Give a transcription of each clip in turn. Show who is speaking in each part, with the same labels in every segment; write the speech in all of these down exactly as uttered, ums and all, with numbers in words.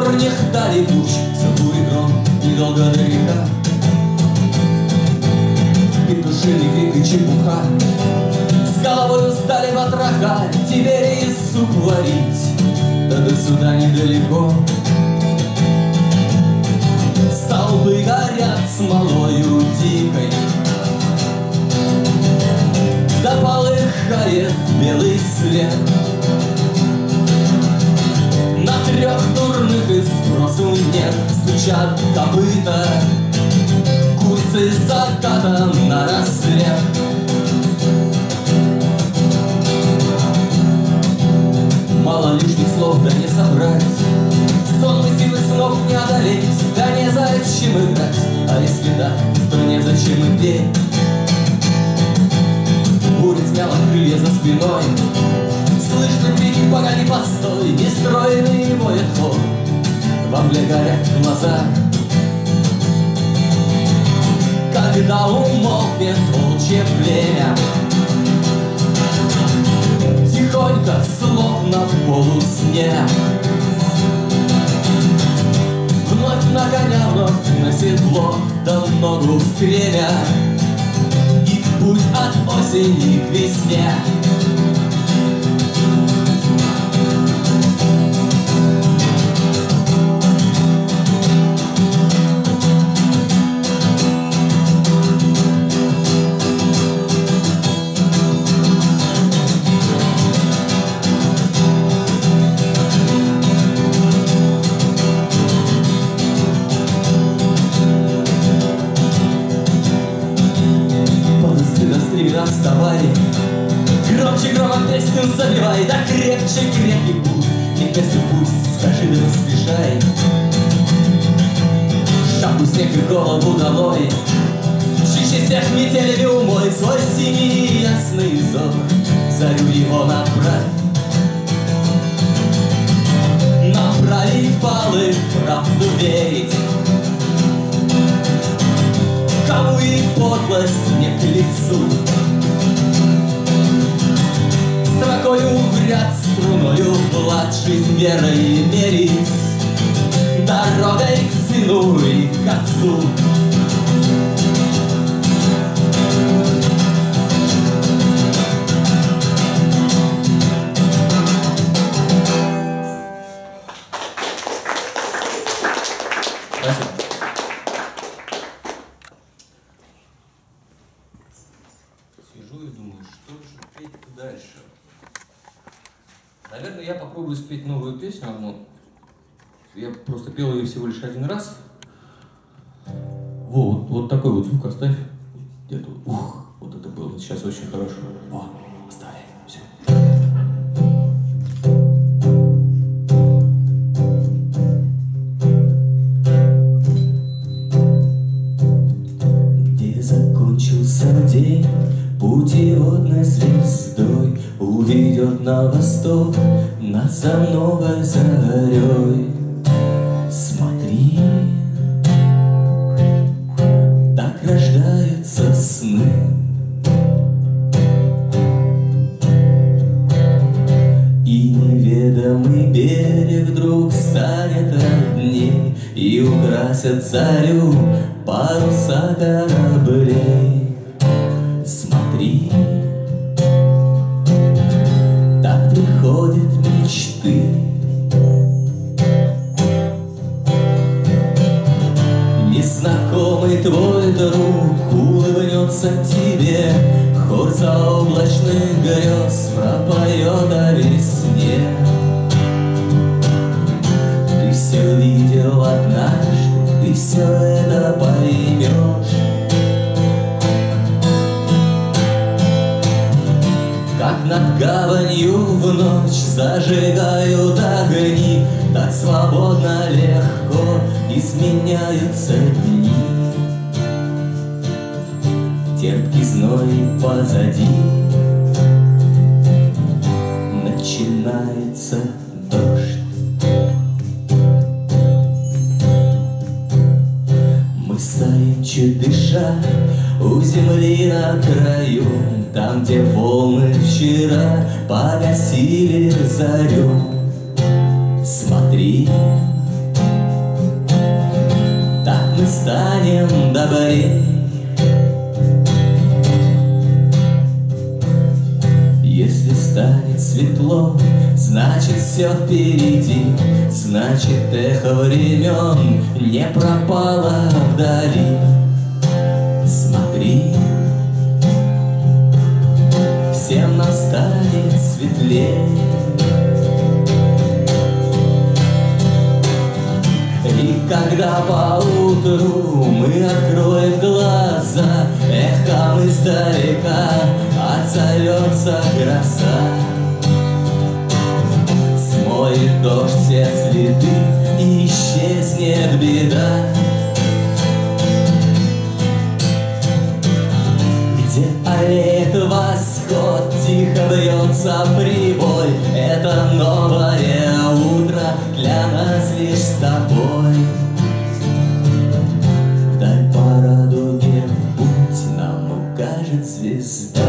Speaker 1: корнях дали пуч, забурит гром, недолго до река. Петушиный крик и чепуха, с головой устали потроха, теперь и суп варить, да до сюда недалеко. Столбы горят смолою дикой, да полыхает белый свет. На трех дурных и спросу нет, стучат копыта, курсы заката на рассвет. Мало лишних слов, да не собрать, сонмы силы снов не одолеть, да незачем играть, а если да, то незачем и петь. Буря смяла крылья за спиной, слышно крики, погоди, постой, нестройный воет хор, во мгле горят глаза. Когда умолкнет волчье племя, тихонько, словно в полусне, вновь на коня, вновь на седло, да ногу стремя, и в путь от осени к весне. Вставай, громче громом песню забивай, да крепче крепкий путь, и песню пусть, скажи да поспешай. Шапку, снег и голову долой, чище всех метели умой, свой синий ясный взор, зарю его направь. Направить полы, правду верить, кому и подлость не к лицу. Строкою в ряд, струною плат, жизнь верой мерить, дорогой к сыну и к отцу.
Speaker 2: Спасибо. Сижу и думаю, что же петь дальше. Наверное, я попробую спеть новую песню одну. Я просто пел ее всего лишь один раз. Вот, вот такой вот звук оставь. Где-то, ух, вот это было сейчас очень хорошо. О, оставляй, все.
Speaker 1: Где закончился день, путеводной звездой уведет на восток нас за новой зарей. Смотри, так рождаются сны. И неведомый берег вдруг станет родней, и украсят зарю паруса кораблей. Смотри, так приходят мечты. Незнакомый твой друг улыбнется тебе, хор заоблачных грез пропоет о весне. Ты все видел однажды, ты все это поймешь. Как над гаванью в ночь зажигают огни, так свободно, легко изменяются дни. Терпкий зной позади, начинается дождь. Мы стоим чуть дыша у земли на краю, там, где волны вчера погасили зарю. Смотри, добрей. Если станет светло, значит все впереди, значит эхо времен не пропало вдали. Смотри, всем настанет светлее. И когда поутру мы откроем глаза, эхом издалека отзовется гроза. Смоет дождь все следы и исчезнет беда. Где олеет восход, тихо бьется прибой, это новое утро для нас лишь с тобой. Вдаль по радуге путь нам укажет звезда.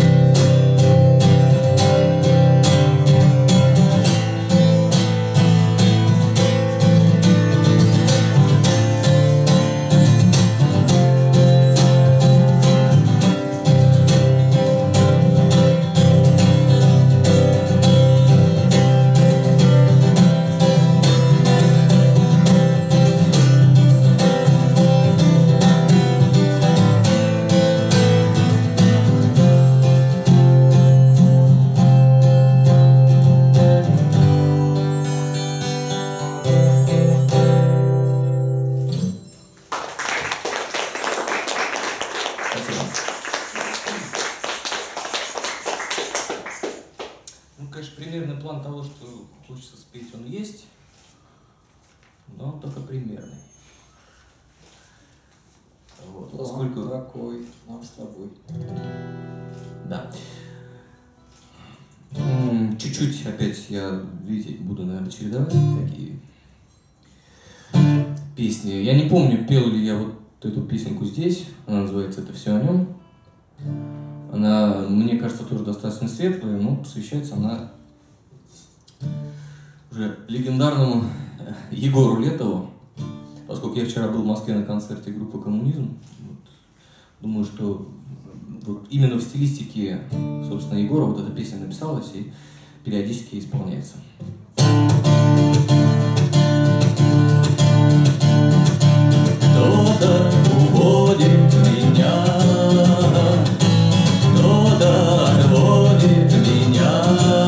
Speaker 2: Ну, конечно, примерный план того, что хочется спеть, он есть, но он только примерный. Вот,
Speaker 3: План
Speaker 2: поскольку...
Speaker 3: такой, нам с тобой.
Speaker 2: Да. Чуть-чуть опять я, видите, буду, наверное, чередовать такие песни. Я не помню, пел ли я вот эту песенку здесь. Она называется «Это все о нем». Она, мне кажется, тоже достаточно светлая, но посвящается она уже легендарному Егору Летову. Поскольку я вчера был в Москве на концерте группы «Коммунизм», вот, думаю, что вот именно в стилистике, собственно, Егора вот эта песня написалась и периодически исполняется. Кто-то уводит меня, кто-то отводит меня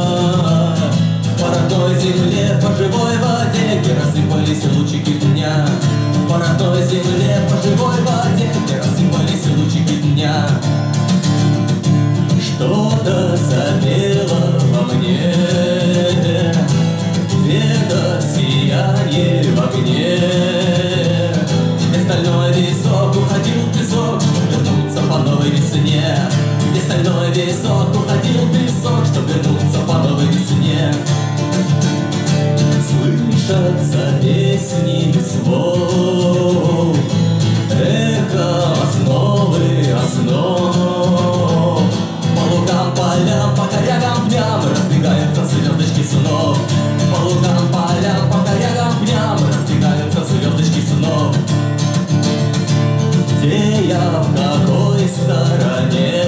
Speaker 2: по родной земле, по живой воде, где рассыпались лучики дня. По родной земле, по живой воде, где рассыпались лучики дня. Что-то запело во мне, где-то сияние в огне. Где стальной висок уходил в песок, чтоб вернуться по новой весне. Где стальной висок уходил в песок, чтоб вернуться по новой весне. Слышатся песни слов, эхо основы основ. По лугам, полям, по корягам, дням разбегаются звездочки снов. По лугам, полям, по корягам, дням разбегаются звездочки снов. Где я, в какой стороне,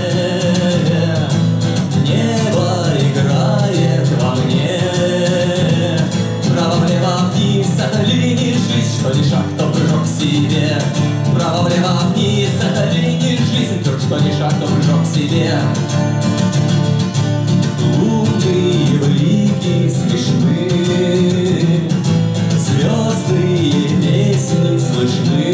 Speaker 2: небо играет во мне. Право-влево, вниз, это ли не жизнь, что ни шаг, то прыжок к себе. Право-влево, вниз, это ли не жизнь, то что ни шаг, то прыжок к себе. Лунные блики смешны, звездные песни слышны,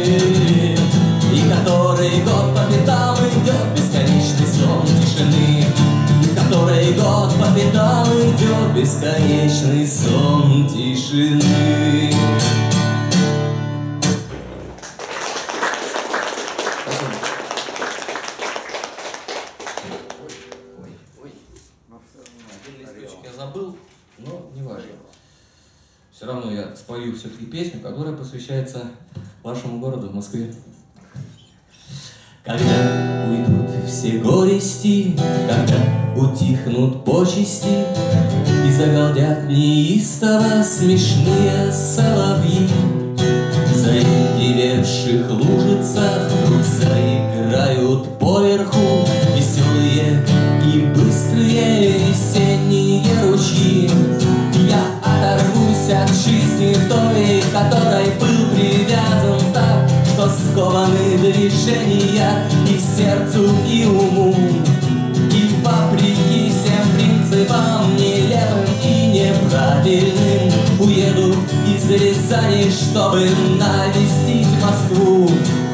Speaker 2: и который год по пятам идет бесконечный сон тишины. И который год по пятам идет бесконечный сон тишины. Забыл, но не важно. Все равно я спою все-таки песню, которая посвящается вашему городу, Москве. Когда уйдут все горести, когда утихнут почести, и загалдят неистово смешные соловьи,
Speaker 1: заиндевевших лужицах вдруг заиграют поверху веселые и быстрые весенние ручьи. Я оторвусь от жизни той, которой был привязан так, что скованы движения и сердцу, и уму. И вопреки всем принципам нелепым и неправильным уеду из Рязани, чтобы навестить Москву.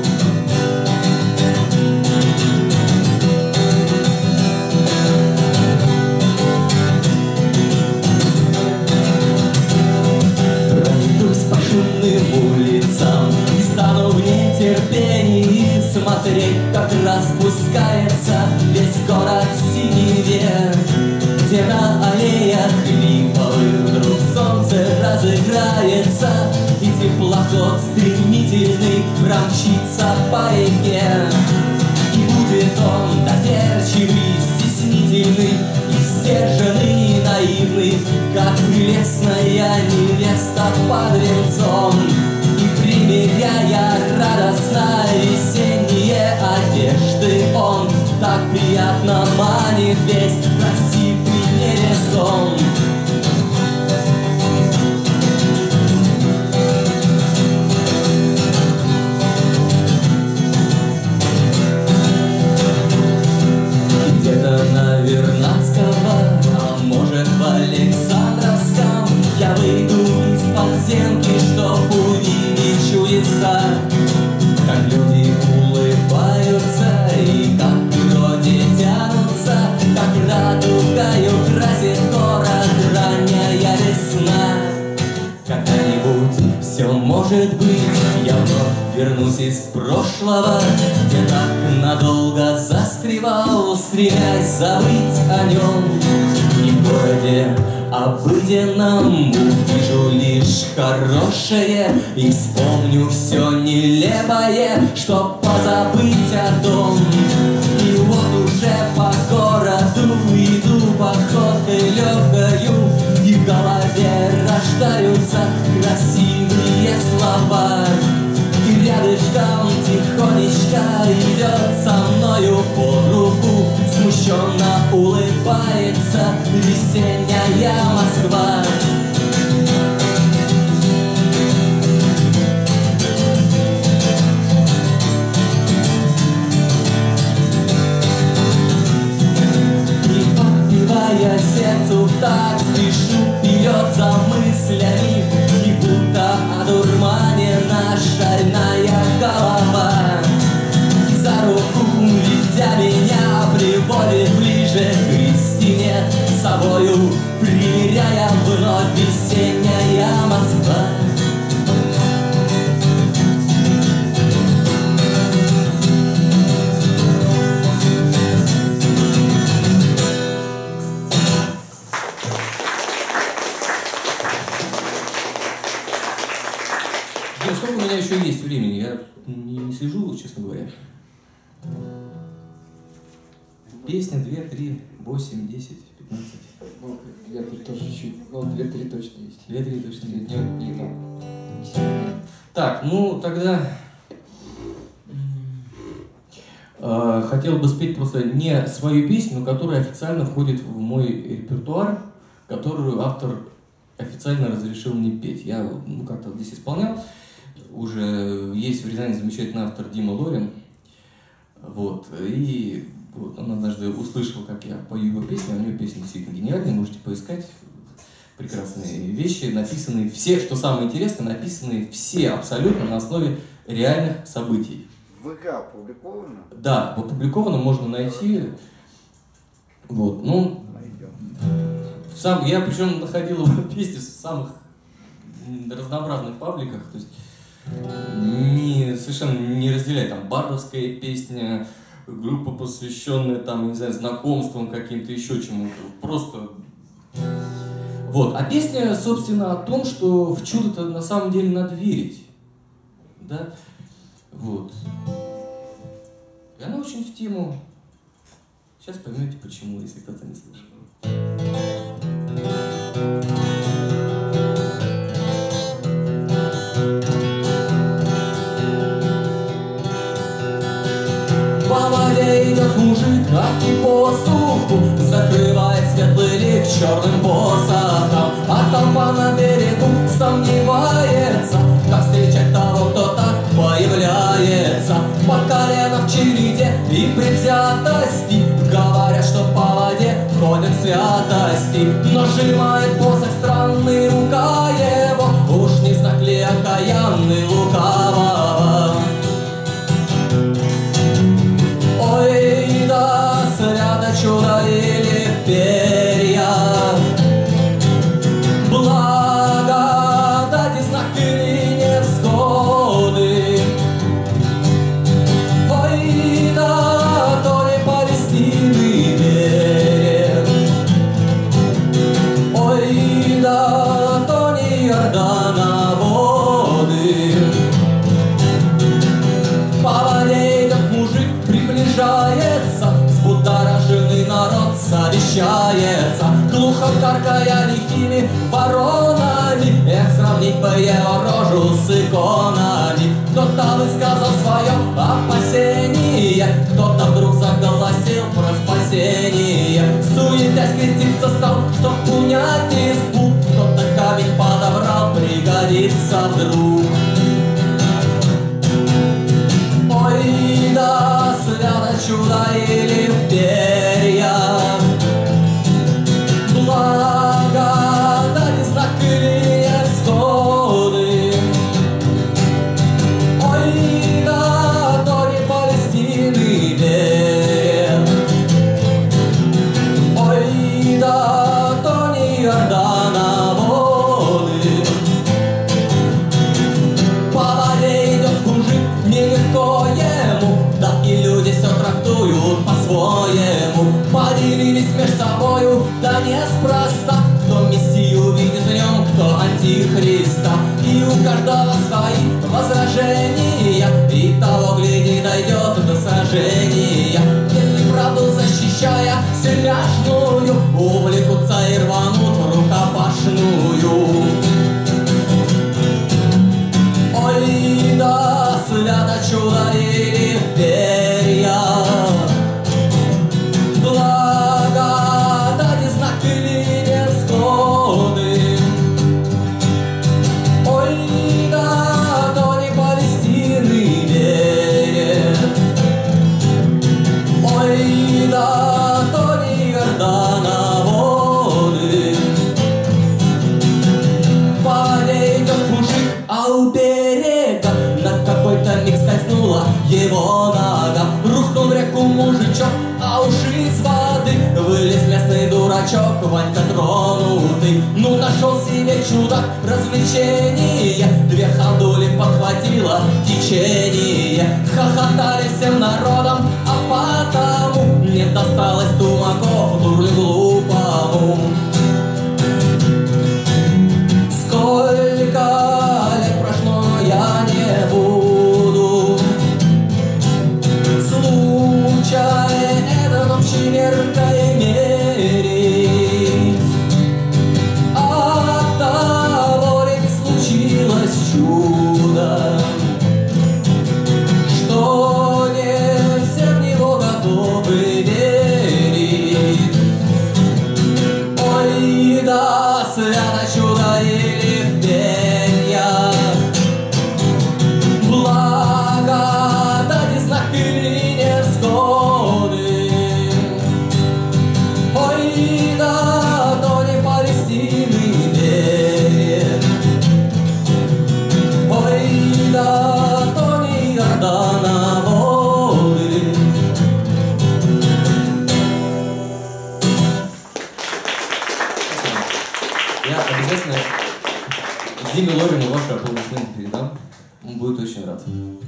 Speaker 1: Пройдусь по шумным улицам и стану в нетерпении смотреть, как распускается весь город в синеве, где на аллеях липовых вдруг солнце разыграется, и теплоход стремительный промчится по реке. И будет он доверчивый, стеснительный, и сдержанный, и наивный, как прелестная невеста под венцом. И примеряя радостно весенние одежды, он так приятно манит весь красивый невесон. Где-то на Вернадского, а может в Александровском, я выйду из подземки, чтоб увидеть чудеса. Как люди улыбаются и как к природе тянутся, как радугою красит город ранняя весна. Когда-нибудь все может быть, я вновь вернусь из прошлого, где так надолго застревал, стремясь забыть о нем. И в городе обыденном увижу лишь хорошее и вспомню все нелепое, чтоб позабыть о том. И вот уже по городу иду походкой легкою, и в голове рождаются красивые слова. И рядышком тихонечко идет со мною под руку, смущенно улыбается весенняя Москва. И подпевая сердцу так, спешу вперед за мыслями, и будто одурманена шальная голова. И за руку, ведя меня, приводит ближе к истине, с собою примеряя вновь весенняя Москва.
Speaker 2: Сколько у меня еще есть времени? Я не, не слежу, честно говоря. Песня две, три, восемь, десять, пятнадцать.
Speaker 3: Ну, две, три тоже чуть. Ну, две, три точно есть.
Speaker 2: Две, три точно есть.
Speaker 3: Не, не там.
Speaker 2: Так, ну тогда э, хотел бы спеть просто не свою песню, но которая официально входит в мой репертуар, которую автор официально разрешил мне петь. Я ну, как-то здесь исполнял. Уже есть в Рязани замечательный автор Дима Лорин. Вот. И вот, он однажды услышал, как я пою его песни. У него песни действительно гениальные, можете поискать. Прекрасные вещи, написанные все, что самое интересное, написанные все абсолютно на основе реальных событий.
Speaker 4: В ВК опубликовано?
Speaker 2: Да, опубликовано, можно найти. Вот, ну, сам, я причем находил его песни в самых разнообразных пабликах, то есть не, совершенно не разделяя, там, бардовская песня, группа, посвященная, там, не знаю, знакомствам каким-то, еще чему-то, просто... Вот, а песня, собственно, о том, что в чудо-то на самом деле надо верить, да, вот. И она очень в тему, сейчас поймете почему, если кто-то не слышал.
Speaker 1: как и посуху закрывает светлый лик черным посохом. А толпа на берегу сомневается, как встречать того, кто так появляется. По колено в череде и предвзятости говорят, что по воде ходят святости. Но сжимает посох странный рука его, уж не знак ли окаянный лукавого. Ой, да свято чудо или перья, благодать и знак или невзгоды. Ой, да то ли Палестины берег, ой, да то не Иордана воды. По воде идет мужик, приближается, взбудораженный народ совещается. Глухо каркая лихими воронами, эх, сравнить бы его рожу с иконами. Кто-то высказал свое опасение, кто-то вдруг заголосил про спасение. Суетясь креститься стал, чтоб унять избу, кто-то камень подобрал, пригодится вдруг. Ой, да свято чудо или перья, благодать и знак или невзгоды. Ой, да то не Палестины берег, ой, да то не Иордана воды. По воде идет мужик, нелегко ему, да и люди все трактуют по-своему. Поделились между собою, да неспроста, кто Мессию видит в нем, кто Антихриста. И у каждого свои возражения, и того, гляди, дойдет до сожжения. Если правду защищая сермяжную, увлекутся и рванут в рукопашную. Ой, да свято чудо или перья, благодать и знак или невзгоды. Ой, да то не Палестины берег, ой, да то не Иордана воды. По воде идет мужик, а у берега на какой-то миг скользнула его нога. Рухнул в реку мужичок, а уж из воды вылез местный дурачок, Ванька тронутый. Ну нашел себе чудак развлечение, две ходули подхватило течение. Хохотали всем народом, а потому не досталось тумаков дурлю глупому. Сколько лет прошло, но я не буду случай этот общей меркой мерить. От того ли не случилось чудо, что не все в него готовы верить. Ой, да свято чудо или перья, благодать и знак или невзгоды. Ой, да то не Палестины берег, ой, да то не Иордана воды.
Speaker 2: Я обязательно Диме Лорину ваши аплодисменты передам. Он будет очень рад.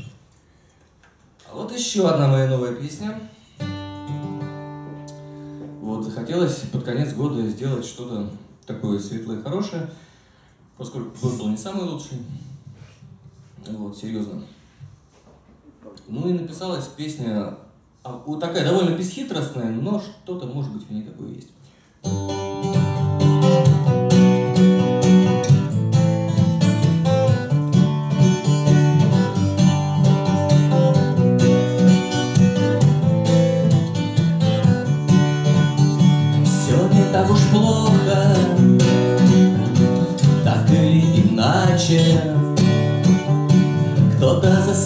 Speaker 2: А вот еще одна моя новая песня. Вот, захотелось под конец года сделать что-то такое светлое, хорошее, поскольку год был не самый лучший. Вот, серьезно. Ну и написалась песня, такая довольно бесхитростная, но что-то, может быть, в ней такое есть.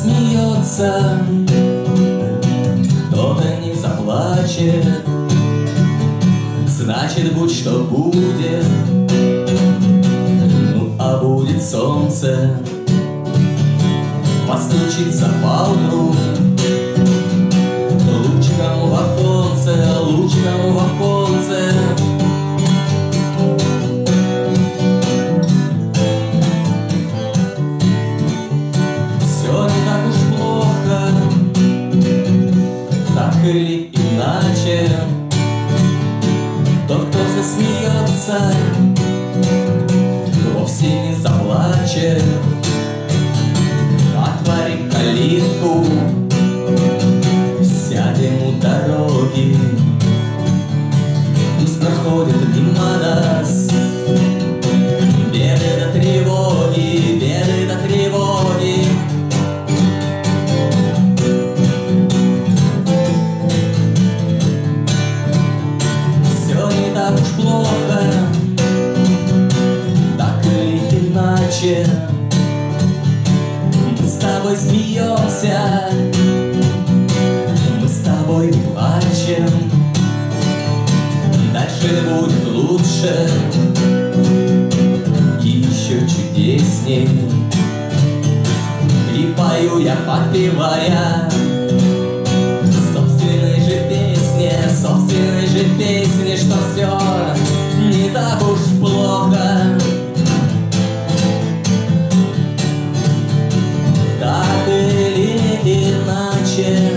Speaker 1: засмеется, кто-то не заплачет. Значит, будь что будет, ну а будет солнце, постучится поутру лучиком в оконце, лучиком в оконце. Все не так уж плохо, так или иначе. Тот, кто засмеется, вовсе не заплачет. Отвори калитку, сядем у дороги, пусть проходит мимо нас беды до тревоги, беды до тревоги. Все не так уж плохо, так или иначе. Мы с тобой смеемся, мы с тобой плачем. Дальше будет лучше и еще чудесней. И пою я, подпевая собственной же песне, собственной же песне, что все не так уж плохо, так или иначе.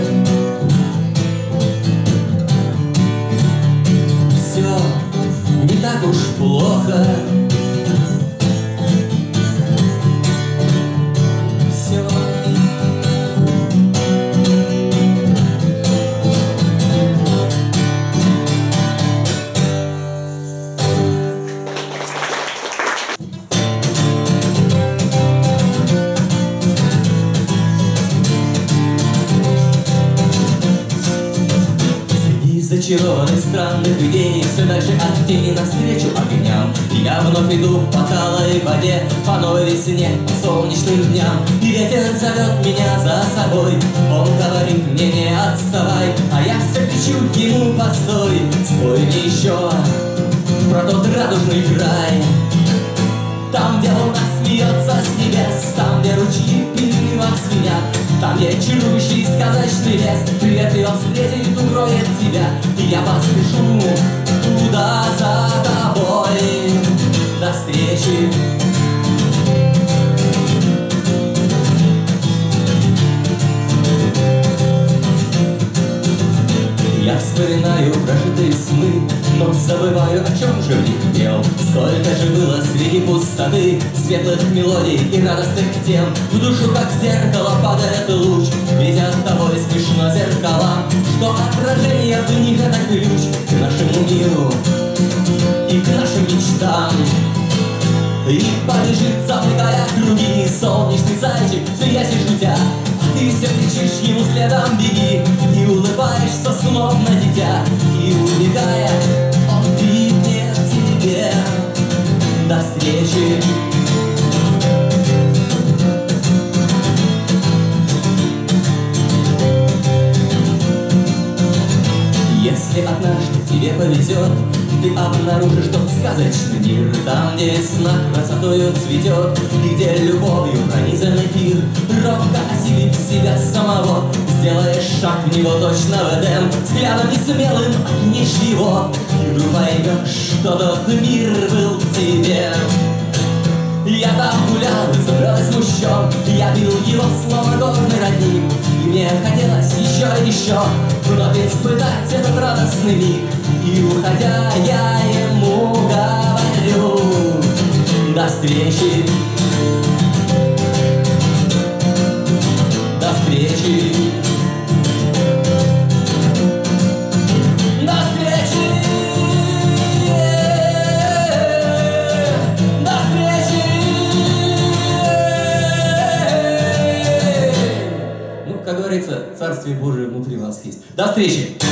Speaker 1: Все не так уж плохо. Все. Зачарованный странных идей, все дальше от тени навстречу огням. Я вновь иду по талой воде, по новой весне, по солнечным дням. И ветер зовет меня за собой, он говорит мне не отставай, а я все кричу ему постой. Спой мне еще про тот радужный край, там, где луна смеется с небес, там, где ручьи переливом звенят, там, где чарующий сказочный лес привет его встретит, укроет тебя. И я поспешу туда за тобой. До встречи. Я вспоминаю прожитые сны, но забываю, о чем же в них пел. Сколько же было среди пустоты светлых мелодий и радостных тем. В душу, как зеркало, падает луч, ведь от того и смешно зеркалам, что отражение в них — это ключ к нашему миру и к нашим мечтам. И побежит, замыкая круги, солнечный зайчик, смеясь и шутя. Ты все кричишь ему следом, беги, и улыбаешься словно дитя. И убегая, он крикнет тебе до встречи. Если однажды тебе повезет, ты обнаружишь тот сказочный мир, там, где весна красотою цветет, и где любовью пронизан эфир. Робко осилив себя самого, сделаешь шаг в него точно в Эдем, взглядом несмелым окинешь его, и вдруг поймешь, что тот мир был в тебе. Я там гулял, изумлен и смущен, я бил его словно горный родник, и мне хотелось еще и еще вновь испытать этот радостный миг. И уходя, я ему говорю до встречи, до встречи, до встречи, до встречи. Ну, как говорится, Царствие Божие внутри вас есть. До встречи!